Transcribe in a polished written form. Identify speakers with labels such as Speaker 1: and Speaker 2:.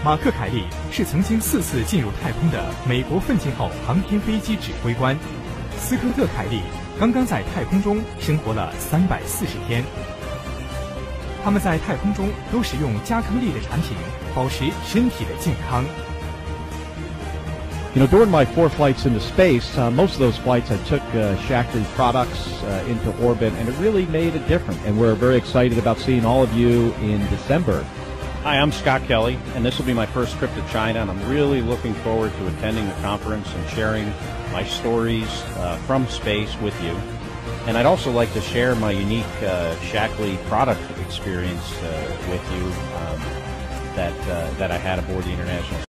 Speaker 1: 马克·凯利是曾经4次进入太空的美国奋进号航天飞机指挥官，斯科特·凯利刚刚在太空中生活了340天。他们在太空中都使用加康利的产品，保持身体的健康。
Speaker 2: During my 4 flights into space, most of those flights I took Shaklee products into orbit, and it really made a difference. And we're very excited about seeing all of you in December.
Speaker 3: Hi, I'm Scott Kelly, and this will be my first trip to China, and I'm really looking forward to attending the conference and sharing my stories from space with you. And I'd also like to share my unique Shaklee product experience with you that I had aboard the International